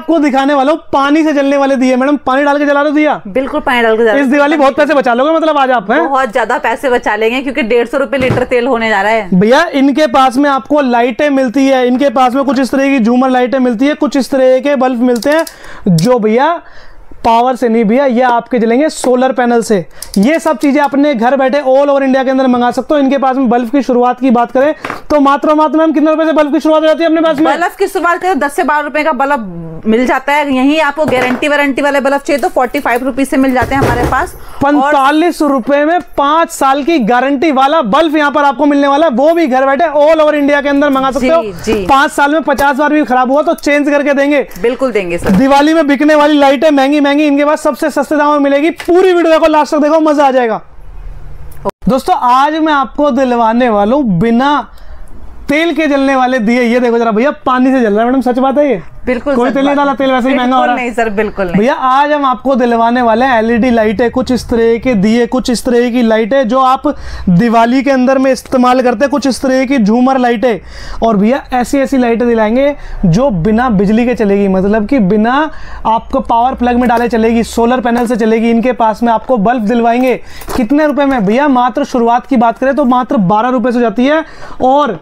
आपको दिखाने वाला हूँ पानी से जलने वाले दिए। मैडम पानी डाल के जला रहे हो दिया? बिल्कुल पानी डाल के जला। इस दिवाली बहुत पैसे बचा लोगे मतलब आज आप? बहुत ज्यादा पैसे बचा लेंगे क्योंकि 150 रुपए लीटर तेल होने जा रहा है। भैया इनके पास में आपको लाइटें मिलती है, इनके पास में कुछ इस तरह की झूमर लाइटें मिलती है, कुछ इस तरह के बल्ब मिलते हैं जो भैया पावर से नहीं भैया, ये आपके जलेंगे सोलर पैनल से। ये सब चीजें अपने घर बैठे ऑल ओवर इंडिया के अंदर मंगा सकते हो। इनके पास में बल्ब की शुरुआत की बात करें तो मात्र मैम कितने रुपए से बल्ब की शुरुआत हो जाती है अपने पास में? बल्ब की शुरुआत करें 10 से 12 रुपए का बल्ब मिल जाता है। यही आपको गारंटी वारंटी वाले बल्ब चाहिए तो 45 रुपीज से मिल जाते हैं हमारे पास। 45 रुपए में 5 साल की गारंटी वाला बल्ब यहाँ पर आपको मिलने वाला है, वो भी घर बैठे ऑल ओवर इंडिया के अंदर मंगा सकते हो। 5 साल में 50 बार भी खराब हुआ तो चेंज करके देंगे। बिल्कुल देंगे सर। दिवाली में बिकने वाली लाइटें महंगी महंगी इनके पास सबसे सस्ते दामों में मिलेगी। पूरी वीडियो देखो लास्ट तक, देखो मजा आ जाएगा। दोस्तों आज मैं आपको दिलवाने वाला हूं बिना तेल के जलने वाले दिए। ये देखो जरा भैया पानी से जल रहा है। मैडम सच बात है ये? बिल्कुल। कोई तेल नहीं डाला, तेल वैसे ही महंगा हो रहा है। नहीं सर बिल्कुल नहीं। भैया आज हम आपको दिलवाने वाले हैं एलईडी लाइटें, कुछ इस तरह के दिए, कुछ इस तरह की लाइटें जो आप दिवाली के अंदर में इस्तेमाल करते हैं, कुछ इस तरह की झूमर लाइटें। और भैया ऐसी ऐसी लाइटें दिलाएंगे जो बिना बिजली के चलेगी, मतलब कि बिना आपको पावर प्लग में डाले चलेगी, सोलर पैनल से चलेगी। इनके पास में आपको बल्ब दिलवाएंगे कितने रुपए में भैया? मात्र शुरुआत की बात करें तो मात्र 12 रुपए से जाती है। और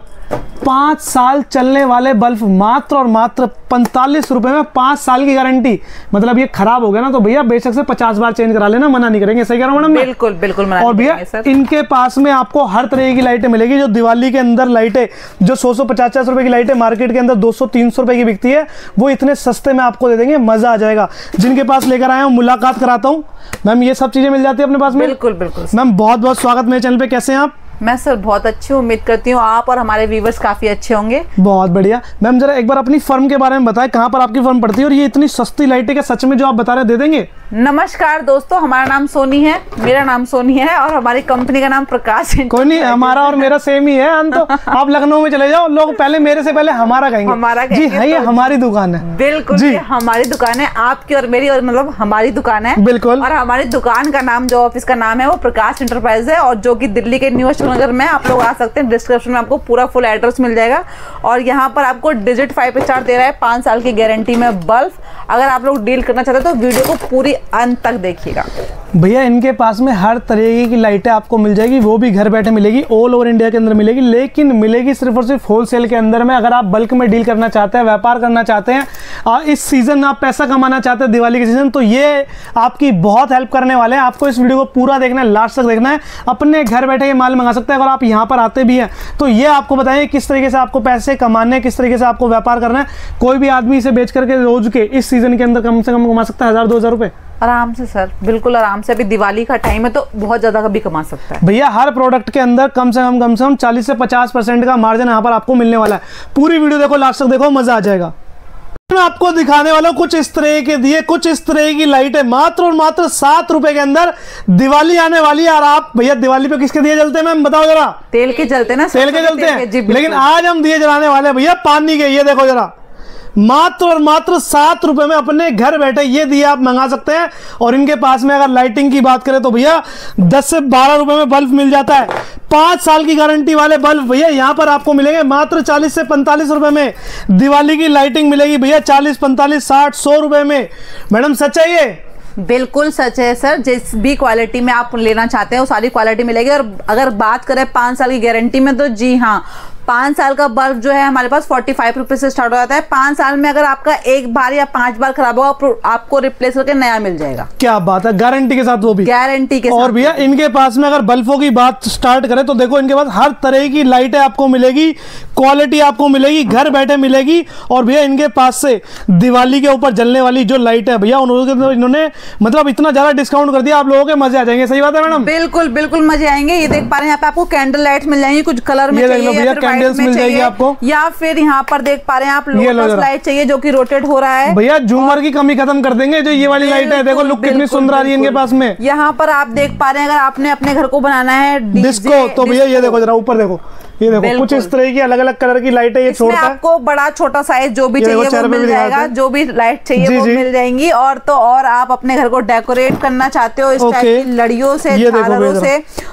5 साल चलने वाले बल्ब मात्र और मात्र 45 रुपए में, 5 साल की गारंटी। मतलब ये खराब हो गया ना तो भैया बेशक से 50 बार चेंज करा लेना, मना नहीं करेंगे। सही कह रहा हूं मैडम? बिल्कुल बिल्कुल मना। और भैया इनके पास में आपको हर तरह की लाइटें मिलेगी। जो दिवाली के अंदर लाइटें जो 100-150 रुपए की लाइटें मार्केट के अंदर 200-300 रुपए की बिकती है, वो इतने सस्ते में आपको दे देंगे, मजा आ जाएगा। जिनके पास लेकर आए हूं मुलाकात कराता हूं। मैम ये सब चीजें मिल जाती है अपने पास में? बिल्कुल बिल्कुल। मैम बहुत बहुत स्वागत मेरे चैनल पे। कैसे हैं आप? मैं सर बहुत अच्छी हूँ, उम्मीद करती हूँ आप और हमारे व्यूवर्स काफी अच्छे होंगे। बहुत बढ़िया। मैम जरा एक बार अपनी फर्म के बारे में बताएं, कहाँ पर आपकी फर्म पड़ती है और ये इतनी सस्ती लाइटें क्या सच में जो आप बता रहे दे देंगे? नमस्कार दोस्तों, हमारा नाम सोनी है, मेरा नाम सोनी है और हमारी कंपनी का नाम प्रकाश। कोई नहीं, हमारा और मेरा सेम ही है। तो आप लखनऊ में चले जाओ, लोग पहले मेरे से पहले हमारा कहेंगे। हमारा जी है, ये हमारी दुकान है। बिल्कुल जी, हमारी दुकान है, आपकी और मेरी, और मतलब हमारी दुकान है। बिल्कुल। और हमारी दुकान का नाम, जो ऑफिस का नाम है वो प्रकाश इंटरप्राइज है, और जो कि दिल्ली के न्यू अशोकनगर में। आप लोग आ सकते हैं, डिस्क्रिप्शन में आपको पूरा फुल एड्रेस मिल जाएगा। और यहाँ पर आपको डिजिट 5 स्टार दे रहा है 5 साल की गारंटी में बल्ब। अगर आप लोग डील करना चाहते हैं तो वीडियो को पूरी अंत तक देखिएगा। भैया इनके पास में हर तरीके की लाइटें आपको मिल जाएगी, वो भी घर बैठे मिलेगी, ऑल ओवर इंडिया के अंदर मिलेगी। लेकिन मिलेगी सिर्फ और सिर्फ होलसेल के अंदर में। अगर आप बल्क में डील करना चाहते हैं, व्यापार करना चाहते हैं, इस सीजन आप पैसा कमाना चाहते हैं दिवाली के सीजन, तो ये आपकी बहुत हेल्प करने वाले हैं। आपको इस वीडियो को पूरा देखना है, लास्ट तक देखना है। अपने घर बैठे ये माल मंगा सकते हैं। अगर आप यहाँ पर आते भी हैं तो ये आपको बताएं किस तरीके से आपको पैसे कमाने, किस तरीके से आपको व्यापार करना है। कोई भी आदमी इसे बेच करके रोज के इस सीजन के अंदर कम से कम कमा सकता है 1000-2000 रुपए आराम से सर, बिल्कुल आराम से। अभी दिवाली का टाइम है तो बहुत ज्यादा भी कमा सकता है भैया। हर प्रोडक्ट के अंदर कम से कम 40 से 50% का मार्जिन यहाँ पर आपको मिलने वाला है। पूरी वीडियो देखो, लास्ट तक देखो, मजा आ जाएगा। मैं आपको दिखाने वाला हूँ कुछ इस तरह के दिए, कुछ इस तरह की लाइटें मात्र और मात्र 7 रुपए के अंदर। दिवाली आने वाली है और आप भैया दिवाली पे किसके दिए जलते हैं मैम बताओ जरा? तेल के जलते हैं ना, तेल के जलते हैं। लेकिन आज हम दिए जलाने वाले हैं भैया पानी के। ये देखो जरा, मात्र और मात्र 7 रुपए में अपने घर बैठे ये दिए आप मंगा सकते हैं। और इनके पास में अगर लाइटिंग की बात करें तो भैया 10 से 12 रुपए में बल्ब मिल जाता है। 5 साल की गारंटी वाले बल्ब भैया यहाँ पर आपको मिलेंगे मात्र 40 से 45 रुपए में। दिवाली की लाइटिंग मिलेगी भैया 40, 45, 60, 100 रुपए में। मैडम सच है ये? बिल्कुल सच है सर। जिस भी क्वालिटी में आप लेना चाहते हैं वो सारी क्वालिटी मिलेगी। और अगर बात करें 5 साल की गारंटी में तो जी हाँ, 5 साल का बल्ब जो है हमारे पास 45 रुपए से स्टार्ट हो जाता है। 5 साल में अगर आपका एक बार या 5 बार खराब होगा आपको रिप्लेस करके नया मिल जाएगा। क्या बात है, गारंटी के साथ, वो भी गारंटी के साथ। और भैया इनके पास में अगर बल्बों की बात स्टार्ट करें तो देखो इनके पास हर तरह की लाइटें आपको मिलेगी, क्वालिटी आपको मिलेगी, घर बैठे मिलेगी। और भैया इनके पास से दिवाली के ऊपर जलने वाली जो लाइट है भैया इन्होंने मतलब इतना ज्यादा डिस्काउंट कर दिया, आप लोगों के मजे आ जाएंगे। सही बात है मैडम? बिल्कुल बिल्कुल मजे आएंगे। ये देख पा रहे हैं यहाँ पे आपको कैंडल लाइट मिल जाएंगी, कुछ कलर में चाहिए, कैंडल्स मिल जाएगी आपको, या फिर यहाँ पर देख पा रहे हैं आप लोटस लाइट चाहिए जो कि रोटेट हो रहा है। भैया झूमर की कमी खत्म कर देंगे जो ये वाली लाइट है। देखो लुक कितनी सुंदर आ रही है इनके पास में। यहाँ पर आप देख पा रहे हैं, अगर आपने अपने घर को बनाना है डिस्को तो भैया ये देखो जरा ऊपर देखो, ये देखो कुछ इस तरह की अलग अलग कलर की लाइटें ये छोड़ता है। आपको बड़ा छोटा साइज जो भी चाहिए वो मिल जाएगा, जो भी लाइट चाहिए वो मिल जाएंगी। और तो और आप अपने घर को डेकोरेट करना चाहते हो इस टाइप की लड़ियों से, झालरों से,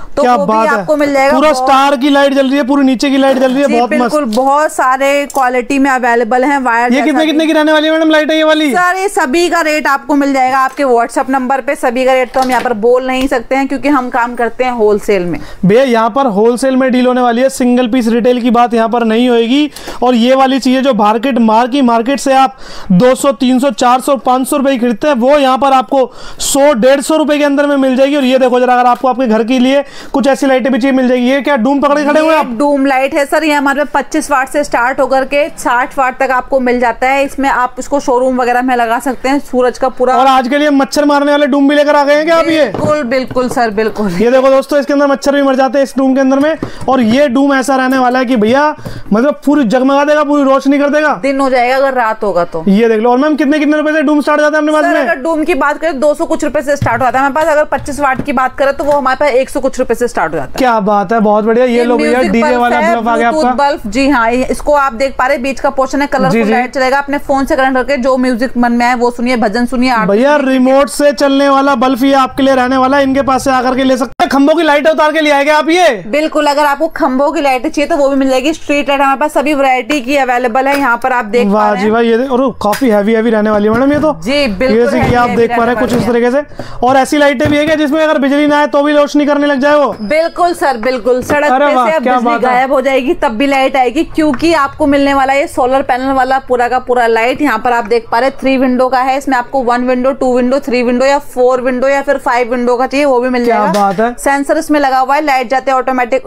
तो क्या वो भी बात है, आपको मिल जाएगा। पूरा स्टार की लाइट जल रही है, पूरी नीचे की लाइट जल रही है, बहुत मस्त। बिल्कुल, बहुत सारे क्वालिटी में अवेलेबल है वायर। ये कितने कितने की रहने वाली है मैडम लाइट है ये वाली? सर ये सभी का रेट आपको मिल जाएगा आपके व्हाट्सएप नंबर पे। सभी का रेट तो हम यहाँ पर बोल नहीं सकते हैं क्योंकि हम काम करते हैं होलसेल में। भैया यहाँ पर होलसेल में डील होने वाली है, सिंगल पीस रिटेल की बात यहाँ पर नहीं होगी। और ये वाली चीजें जो मार्केट से आप 200 300 400 500 रुपए की खरीदते हैं, वो यहाँ पर आपको 100-150 रुपए के अंदर में मिल जाएगी। और ये देखो जरा, अगर आपको आपके घर के लिए कुछ ऐसी लाइटें भी चाहिए मिल जाएगी। ये क्या डूम पकड़ के खड़े हुए हैं आप? डूम लाइट है सर, ये हमारे 25 वाट से स्टार्ट होकर के 60 वाट तक आपको मिल जाता है। इसमें आप इसको शोरूम वगैरह में लगा सकते हैं, सूरज का पूरा। और आज के लिए मच्छर मारने वाले डूम भी लेकर आ गए हैं क्या आप? ये बिल्कुल बिल्कुल सर, बिल्कुल। ये देखो दोस्तों, इसके अंदर मच्छर भी मर जाते हैं इस डूम के अंदर में। और ये डूम ऐसा रहने वाला है कि भैया मतलब पूरी जगमगा देगा, पूरी रोशनी कर देगा। दिन हो जाएगा अगर रात होगा तो। ये देख लो। और मैम कितने कितने रुपए से डूम स्टार्ट जाता है अपने पास में? अगर डूम की बात करें 200 कुछ रुपए से स्टार्ट होता है हमारे पास। अगर 25 वाट की बात करें तो वो हमारे पास 100 कुछ रुपए से स्टार्ट हो जाता है। क्या बात है, बहुत बढ़िया। ये लो भैया डीजे वाला बल्ब आ गया आपका। बल्ब, जी हाँ, इसको आप देख पा रहे हैं, बीच का पोर्शन है, कलरफुल लाइट चलेगा। अपने फोन से कनेक्ट करके जो म्यूजिक मन में है वो सुनिए, भजन सुनिए। भैया रिमोट से चलने वाला बल्ब ये आपके लिए रहने वाला है, इनके पास से आकर के ले सकते हैं। खंभों की लाइट उतार के ले आएंगे आप ये? बिल्कुल, अगर आपको खंभों की लाइट चाहिए तो वो भी मिल जाएगी। स्ट्रीट लाइट हमारे पास सभी वैरायटी की अवेलेबल है, यहाँ पर आप देख पा रहे हैं। वाह जी वाह, ये और काफी हैवी रहने वाली है मैडम ये तो। जी बिल्कुल, जैसे कि आप देख पा रहे हैं कुछ इस तरीके से। और ऐसी लाइटें भी है क्या जिसमें अगर बिजली ना आए तो भी रोशनी करने लग जाए वो? बिल्कुल सर, बिल्कुल। सड़क पे से अब बिजली गायब हो जाएगी तब भी लाइट आएगी, क्योंकि आपको मिलने वाला ये सोलर पैनल वाला पूरा का पूरा लाइट। यहाँ पर आप देख पा रहे हैं 3 विंडो का है। इसमें आपको 1 विंडो, 2 विंडो, 3 विंडो या 4 विंडो या फिर 5 विंडो का चाहिए वो भी मिल जाएगा। क्या बात है। सेंसर इसमें लगा हुआ है, लाइट जाते ऑटोमेटिक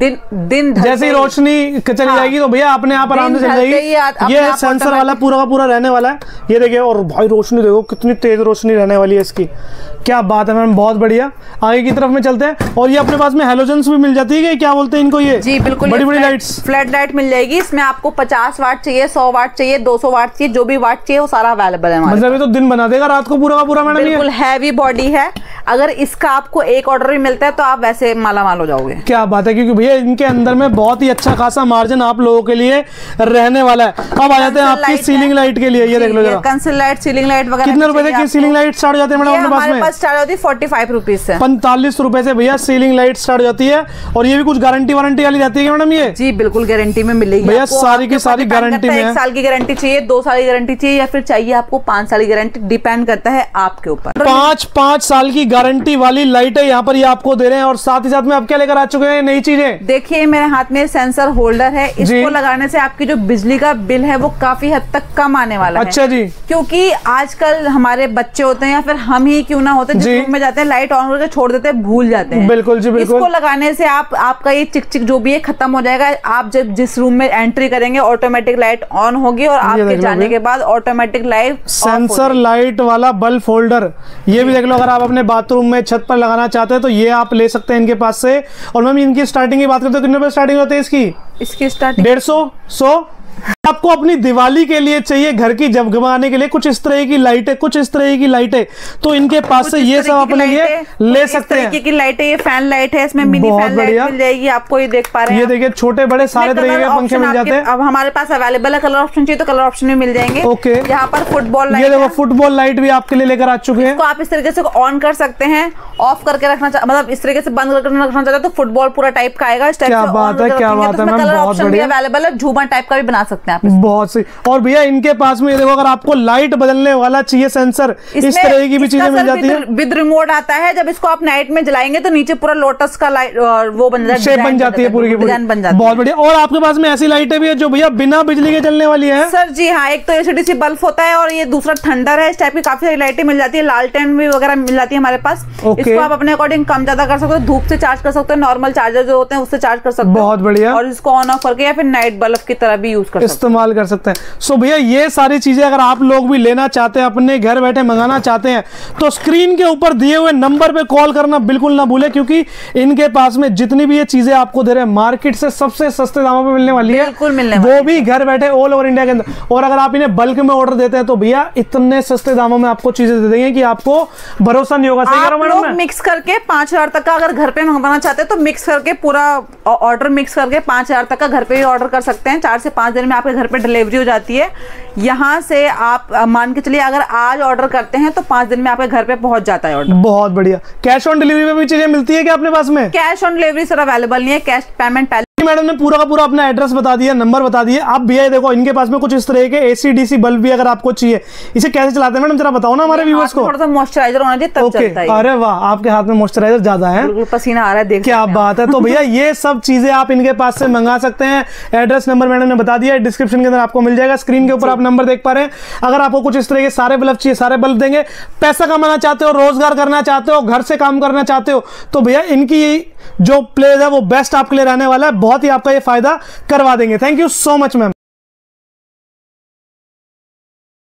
दिन जैसे ही रोशनी चली जाएगी तो भैया अपने आप आराम से चल जाएगी। ये सेंसर वाला पूरा का पूरा रहने वाला है, ये देखिए। और भाई रोशनी देखो कितनी तेज रोशनी रहने वाली है इसकी। क्या बात है मैम, बहुत बढ़िया। आगे की तरफ में चलते हैं। और ये अपने पास में हेलोजन्स भी मिल जाती है, क्या बोलते हैं इनको ये? जी बिल्कुल, बड़ी बड़ी लाइट्स, फ्लैट लाइट मिल जाएगी। इसमें आपको 50 वाट चाहिए, 100 वाट चाहिए, 200 वाट चाहिए, जो भी वाट चाहिए वो सारा अवेलेबल है। मतलब ये तो दिन बना देगा रात को पूरा का पूरा मैडम। बिल्कुल हैवी बॉडी है। अगर इसका आपको एक ऑर्डर भी मिलता है तो आप वैसे माला माल हो जाओगे। क्या बात है, क्योंकि भैया इनके अंदर में बहुत ही अच्छा खासा मार्जिन आप लोगों के लिए रहने वाला है। अब आ जाते हैं आपकी सीलिंग लाइट के लिए। ये देख लो जरा, कंसल लाइट, सीलिंग लाइट वगैरह। कितने रुपए की सीलिंग लाइट स्टार्ट हो जाती है मैडम अपने पास में? हमारे पास स्टार्ट होती है 45 रुपीज से। 45 रुपए से भैया सीलिंग लाइट स्टार्ट हो जाती है। और ये भी कुछ गारंटी वारंटी वाली जाती है मैडम ये? जी बिल्कुल, गारंटी में मिलेगी भैया, सारी की सारी गारंटी में है। 1 साल की गारंटी चाहिए, 2 साल की गारंटी चाहिए या फिर चाहिए आपको 5 साल की गारंटी, डिपेंड करता है आपके ऊपर। 5 साल की गारंटी वाली लाइट है यहाँ पर, ये आपको दे रहे हैं। और साथ ही साथ में आप क्या लेकर आ चुके हैं नई चीजें? देखिए मेरे हाथ में सेंसर होल्डर है, इसको लगाने से आपकी जो बिजली का बिल है वो काफी हद तक कम आने वाला है। अच्छा जी। क्योंकि आजकल हमारे बच्चे होते हैं या फिर हम ही क्यों ना होते, जिस रूम में जाते हैं लाइट ऑन करके छोड़ देते हैं, भूल जाते हैं। बिल्कुल जी बिल्कुल। इसको लगाने से आपका ये चिक जो भी है खत्म हो जाएगा। आप जब जिस रूम में एंट्री करेंगे ऑटोमेटिक लाइट ऑन होगी और आपके जाने के बाद ऑटोमेटिक लाइट सेंसर लाइट वाला बल्ब होल्डर। ये भी देख लो, अगर आप अपने बाथरूम में छत पर लगाना चाहते हैं तो ये आप ले सकते हैं इनके पास से। और मैम इनकी स्टार्टिंग की बात करते हो कितने रुपए स्टार्टिंग होती है इसकी स्टार्टिंग? 150, 100। आपको अपनी दिवाली के लिए चाहिए, घर की जगमगाने के लिए कुछ इस तरह की लाइटें, कुछ इस तरह की लाइटें, तो इनके पास से ये सब अपने लिए ले सकते हैं। की लाइटें, ये फैन लाइट है, इसमें मिनी फैन लाइट मिल जाएगी आपको। ये देख पा रहे हैं, ये देखिए छोटे बड़े सारे तरह के पंखे मिल जाते हैं। अब हमारे पास अवेलेबल है, कलर ऑप्शन चाहिए तो कलर ऑप्शन भी मिल जाएंगे। ओके, यहाँ पर फुटबॉल लाइट, ये देखो फुटबॉल लाइट भी आपके लिए लेकर आ चुके हैं। आप इस तरीके से ऑन कर सकते हैं, ऑफ करके रखना, मतलब इस तरीके से बंद करके रखना चाहते हैं तो फुटबॉल पूरा टाइप का आएगा। क्या बात है, क्या बात है, कलर ऑप्शन भी अवेलेबल है, झूमर टाइप का भी बना सकते हैं आप। बहुत सही। और भैया इनके पास में ये देखो, अगर आपको लाइट बदलने वाला चाहिए सेंसर, इस तरह की भी चीजें मिल जाती है। विद रिमोट आता है, जब इसको आप नाइट में जलाएंगे तो नीचे पूरा लोटस का लाइट वो बन जाता है, शेप बन जाती है, पूरी की पूरी बन जाती है। बहुत बढ़िया। और आपके पास में ऐसी लाइटें भी है जो भैया बिना बिजली के चलने वाली है? सर जी हाँ, एक तो एलसीडी बल्ब होता है और ये दूसरा थंडर है। इस टाइप की काफी सारी लाइटें मिल जाती है, लालटेन भी वगैरह मिल जाती है हमारे पास। इसको आप अपने अकॉर्डिंग कम ज्यादा कर सकते हो, धूप से चार्ज कर सकते हो, नॉर्मल चार्जर जो होते हैं उससे चार्ज कर सकते हो। बहुत बढ़िया। और इसको ऑन ऑफ करके या फिर नाइट बल्ब की तरह भी यूज कर सकते हैं, इस्तेमाल कर सकते हैं। सो भैया ये सारी चीजें अगर आप लोग भी लेना चाहते हैं, अपने घर बैठे मंगाना चाहते हैं, तो स्क्रीन के ऊपर दिए हुए नंबर पे कॉल करना बिल्कुल ना भूले, क्योंकि इनके पास में जितनी भी ये चीजें आपको दे रहे हैं मार्केट से सबसे सस्ते दामों पे मिलने वाली है, बिल्कुल मिलने वो भी घर बैठे ऑल ओवर इंडिया के अंदर। और अगर आप इन्हें बल्क में ऑर्डर देते हैं तो भैया इतने सस्ते दामों में आपको चीजें दे देंगे कि आपको भरोसा नहीं होगा। सही कह रहा हूं मैडम? मिक्स करके 5000 तक का अगर घर पे मंगवाना चाहते हैं तो मिक्स करके पूरा ऑर्डर मिक्स करके 5000 तक का घर पे भी ऑर्डर कर सकते हैं। 4 से 5 दिन दिन में आपके घर पे डिलीवरी हो जाती है। यहाँ से आप मान के चलिए अगर आज ऑर्डर करते हैं तो 5 दिन में आपके घर पे पहुंच जाता है ऑर्डर। बहुत बढ़िया। कैश ऑन डिलीवरी में भी चीजें मिलती है क्या अपने पास में? Cash on delivery sir available नहीं है, कैश पेमेंट पहले। मैडम ने पूरा का पूरा अपना एड्रेस बता दिया, नंबर बता दिए। आप भैया देखो इनके पास में कुछ इस तरह के एसी डीसी बल्ब भी अगर आपको चाहिए, इसे कैसे चलाते हैं मैडम जरा बताओ ना हमारे व्यूअर्स को। थोड़ा सा मॉइस्चराइजर होना चाहिए तब चलता है। अरे वाह, आपके हाथ में मॉइस्चराइजर ज्यादा है, बिल्कुल पसीना आ रहा है, देख क्या बात है। तो भैया ये सब चीजें आप इनके पास से मंगा सकते हैं। एड्रेस नंबर मैडम ने बता दिया है, डिस्क्रिप्शन के अंदर आपको मिल जाएगा। स्क्रीन के ऊपर आप नंबर देख पा रहे हैं। अगर आपको कुछ इस तरह के सारे बल्ब चाहिए, सारे बल्ब देंगे। पैसा कमाना चाहते हो, रोजगार करना चाहते हो, घर से काम करना चाहते हो, तो भैया इनकी जो प्लेस है वो बेस्ट आपके लिए रहने वाला है। बहुत ही आपका ये फायदा करवा देंगे। Thank you so much ma'am.